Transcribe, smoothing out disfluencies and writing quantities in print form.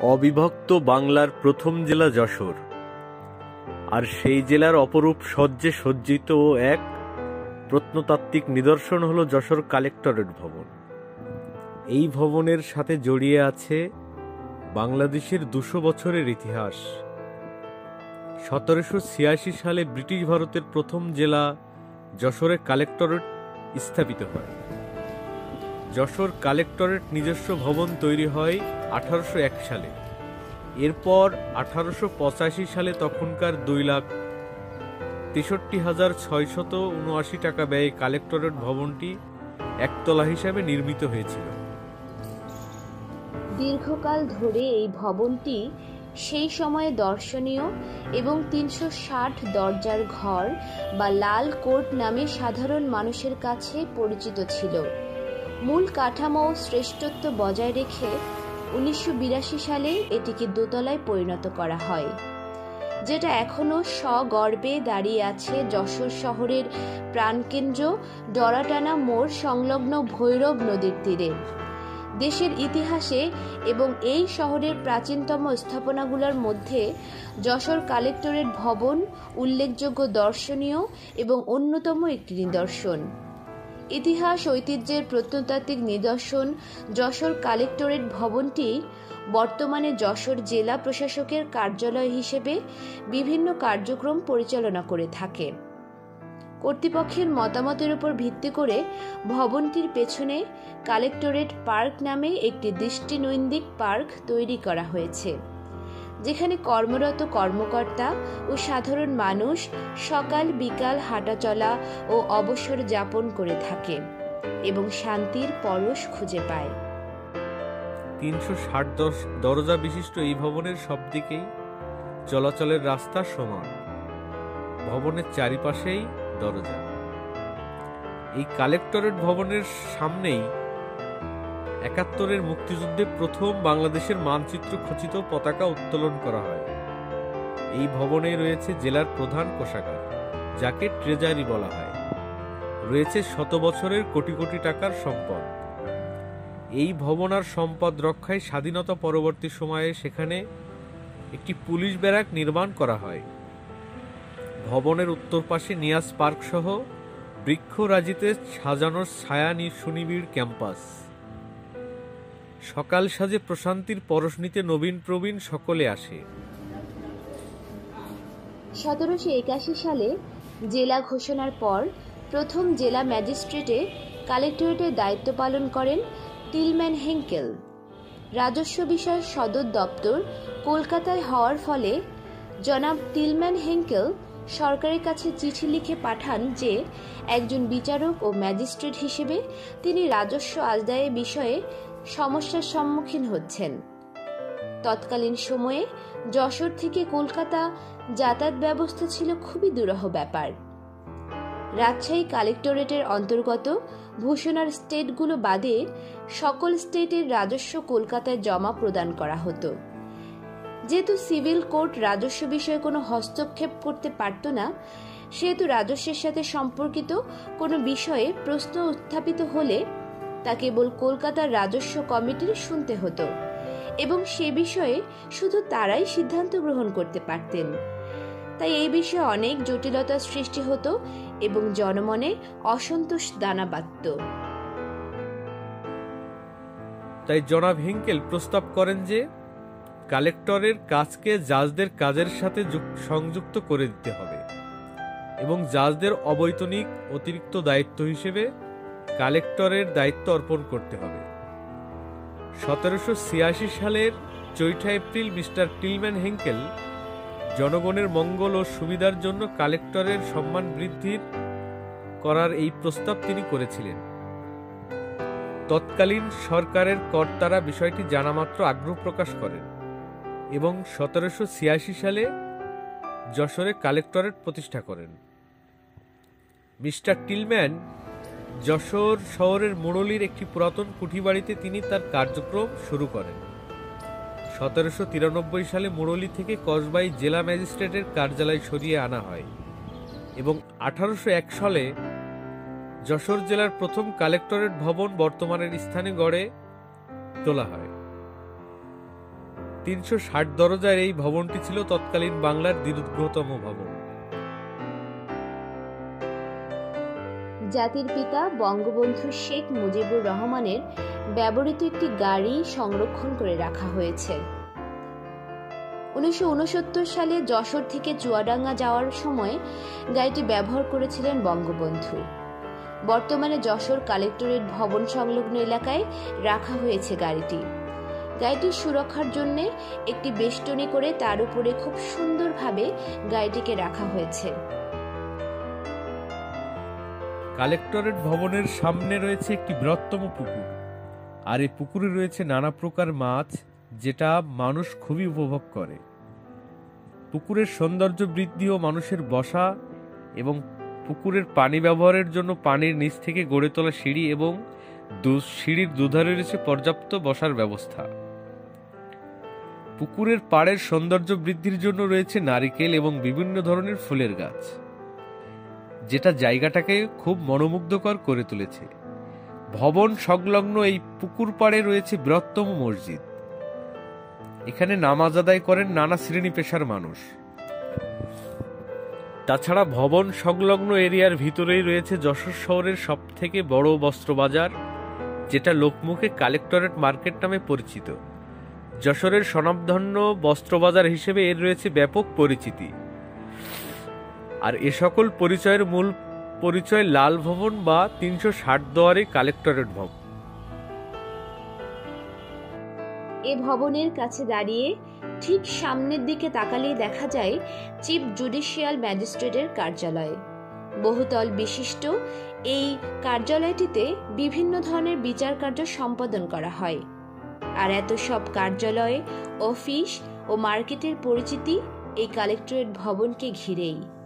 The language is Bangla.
অবিভক্ত বাংলার প্রথম জেলা যশোর, আর সেই জেলার অপরূপ সজ্জে সজ্জিত এক প্রত্নতাত্ত্বিক নিদর্শন হল যশোর কালেক্টরেট ভবন। এই ভবনের সাথে জড়িয়ে আছে বাংলাদেশের ২০০ বছরের ইতিহাস। ১৭৮৬ সালে ব্রিটিশ ভারতের প্রথম জেলা যশোরে কালেক্টরেট স্থাপিত হয়। যশোর কালেক্টরেট নিজস্ব ভবন তৈরি হয় ১৮০১ সালে। এরপর ১৮৮৫ সালে তখনকার ২,৬৩,৬৭৯ টাকা ব্যয়ে কালেক্টরেট ভবনটি একতলা হিসাবে নির্মিত হয়েছিল। দীর্ঘকাল ধরে এই ভবনটি সেই সময়ে দর্শনীয় এবং ৩৬০ দরজার ঘর বা লাল কোট নামে সাধারণ মানুষের কাছে পরিচিত ছিল। মূল কাঠামো ও শ্রেষ্ঠত্ব বজায় রেখে ১৯৮২ সালে এটিকে দোতলায় পরিণত করা হয়, যেটা এখনও সগর্বে দাঁড়িয়ে আছে যশোর শহরের প্রাণকেন্দ্র ডরাটানা মোড় সংলগ্ন ভৈরব নদীর তীরে। দেশের ইতিহাসে এবং এই শহরের প্রাচীনতম স্থাপনাগুলোর মধ্যে যশোর কালেক্টরেট ভবন উল্লেখযোগ্য দর্শনীয় এবং অন্যতম একটি নিদর্শন। ইতিহাস ঐতিহ্যের প্রত্নতাত্ত্বিক নিদর্শন যশোর কালেক্টরেট ভবনটি বর্তমানে যশোর জেলা প্রশাসকের কার্যালয় হিসেবে বিভিন্ন কার্যক্রম পরিচালনা করে থাকে। কর্তৃপক্ষের মতামতের উপর ভিত্তি করে ভবনটির পেছনে কালেক্টরেট পার্ক নামে একটি দৃষ্টিনৈন্দিক পার্ক তৈরি করা হয়েছে, যেখানে কর্মরত কর্মকর্তা ও সাধারণ মানুষ সকাল বিকাল হাঁটাচলা ও অবসর যাপন করে থাকে এবং শান্তির পরশ খুঁজে পায়। ৩৬০ দরজা বিশিষ্ট এই ভবনের সব দিকেই চলাচলের রাস্তা সমান, ভবনের চারিপাশেই দরজা। এই কালেক্টরেট ভবনের সামনেই ৭১-এর মুক্তিযুদ্ধে প্রথম বাংলাদেশের মানচিত্র খচিত পতাকা উত্তোলন করা হয়। এই ভবনে রয়েছে জেলার প্রধান কোষাগার, যাকে ট্রেজারি বলা হয়। রয়েছে শত বছরের কোটি কোটি টাকার সম্পদ। এই ভবন আর সম্পদ রক্ষায় স্বাধীনতা পরবর্তী সময়ে সেখানে একটি পুলিশ ব্যারাক নির্মাণ করা হয়। ভবনের উত্তর পাশে নিয়াজ পার্ক সহ বৃক্ষরাজিতে সাজানো ছায়া সুনিবিড় ক্যাম্পাস। সকাল সাজে প্রশান্তির পরশ নিতে নবীন প্রবীণ সকলে আসে। ১৭৮১ সালে জেলা ঘোষণার পর প্রথম জেলা ম্যাজিস্ট্রেটে কালেক্টরেটের দায়িত্ব পালন করেন টিলম্যান হেঙ্কেল। রাজস্ব বিষয়ক সদর দপ্তর কলকাতায় হওয়ার ফলে জনাব টিলম্যান হেঙ্কেল সরকারের কাছে চিঠি লিখে পাঠান যে একজন বিচারক ও ম্যাজিস্ট্রেট হিসেবে তিনি রাজস্ব আদায়ের বিষয়ে সমস্যার সম্মুখীন হচ্ছেন। তৎকালীন সময়ে যশোর থেকে কলকাতা যাতায়াত ব্যবস্থা ছিল খুবই দুরূহ ব্যাপার। রাজশাহী কালেক্টরেটের অন্তর্গত ভূষণার স্টেটগুলো বাদে সকল স্টেটের রাজস্ব কলকাতায় জমা প্রদান করা হতো। যেহেতু সিভিল কোর্ট রাজস্ব বিষয়ে কোনো হস্তক্ষেপ করতে পারত না, সেহেতু রাজস্বের সাথে সম্পর্কিত কোনো বিষয়ে প্রশ্ন উত্থাপিত হলে তা কেবল কলকাতার রাজস্ব কমিটির শুনতে হতো এবং সে বিষয়ে শুধু তারাই সিদ্ধান্ত গ্রহণ করতে পারতেন। তাই এই বিষয়ে অনেক জটিলতার সৃষ্টি হতো এবং জনমনে অসন্তোষ দানা বাঁধত। তাই জনাব হেঙ্কেল প্রস্তাব করেন যে কালেক্টরের কাজকে জাজদের কাজের সাথে সংযুক্ত করে দিতে হবে এবং জাজদের অবৈতনিক অতিরিক্ত দায়িত্ব হিসেবে কালেক্টরের দায়িত্ব অর্পণ করতে হবে। ১৭৮৬ সালের ৪ এপ্রিল মিস্টার টিলম্যান হেঙ্কেল জনগণের মঙ্গল ও সুবিধার জন্য কালেক্টরের সম্মান বৃদ্ধির করার এই প্রস্তাব তিনি করেছিলেন। তৎকালীন সরকারের কর্তারা বিষয়টি জানামাত্র আগ্রহ প্রকাশ করেন এবং ১৭৮৬ সালে যশোরে কালেক্টরেট প্রতিষ্ঠা করেন। মিস্টার টিলম্যান যশোর শহরের মুরলীর একটি পুরাতন কুঠিবাড়িতে তিনি তার কার্যক্রম শুরু করেন। ১৭৯৩ সালে মুরলী থেকে কসবাই জেলা ম্যাজিস্ট্রেটের কার্যালয় সরিয়ে আনা হয় এবং ১৮০১ সালে যশোর জেলার প্রথম কালেক্টরেট ভবন বর্তমানের স্থানে গড়ে তোলা হয়। 360 দরজার এই ভবনটি ছিল তৎকালীন বাংলার দীর্ঘতম ভবন। জাতির পিতা বঙ্গবন্ধু শেখ মুজিবুর রহমানের ব্যবহৃত একটি গাড়ি সংরক্ষণ করে রাখা হয়েছে। 1969 সালে যশোর থেকে চুয়াডাঙ্গা যাওয়ার সময় গাড়িটি ব্যবহার করেছিলেন বঙ্গবন্ধু। বর্তমানে যশোর কালেক্টরেট ভবন সংলগ্ন এলাকায় রাখা হয়েছে গাড়িটি। গাড়িটির সুরক্ষার জন্য একটি বেষ্টনী করে তার উপরে খুব সুন্দরভাবে গাড়িটিকে রাখা হয়েছে। কালেক্টরেট ভবনের সামনে রয়েছে একটি বৃহত্তম পুকুর, আর এই পুকুরে রয়েছে নানা প্রকার মাছ, যেটা মানুষ খুবই উপভোগ করে। পুকুরের সৌন্দর্য বৃদ্ধি ও মানুষের বসা এবং পুকুরের পানি ব্যবহারের জন্য পানির নিচ থেকে গড়ে তোলা সিঁড়ি এবং সিঁড়ির দুধারে রয়েছে পর্যাপ্ত বসার ব্যবস্থা। পুকুরের পাড়ের সৌন্দর্য বৃদ্ধির জন্য রয়েছে নারিকেল এবং বিভিন্ন ধরনের ফুলের গাছ, যেটা জায়গাটাকে খুব মনোমুগ্ধকর করে তুলেছে। ভবন সংলগ্ন এই পুকুর পাড়ে রয়েছে বৃহত্তম মসজিদ। এখানে নামাজ আদায় করেন নানা শ্রেণী পেশার মানুষ। তাছাড়া ভবন সংলগ্ন এরিয়ার ভিতরেই রয়েছে যশোর শহরের সব থেকে বড় বস্ত্র বাজার, যেটা লোকমুখে কালেক্টরেট মার্কেট নামে পরিচিত। যশোরের স্বনামধন্য বস্ত্র বাজার হিসেবে এর রয়েছে ব্যাপক পরিচিতি। আর এ সকল পরিচয়ের মূল পরিচয় লাল ভবন বা 360 দুয়ারে কালেক্টরেট ভবন। এ ভবনের কাছে দাঁড়িয়ে ঠিক সামনের দিকে তাকালেই দেখা যায় চিফ জুডিশিয়াল ম্যাজিস্ট্রেটের কার্যালয়। বহুতল বিশিষ্ট এই কার্যালয়টিতে বিভিন্ন ধরনের বিচার কার্য সম্পাদন করা হয়। আর এত সব কার্যালয়, অফিস ও মার্কেটের পরিচিতি এই কালেক্টরেট ভবনকে ঘিরেই।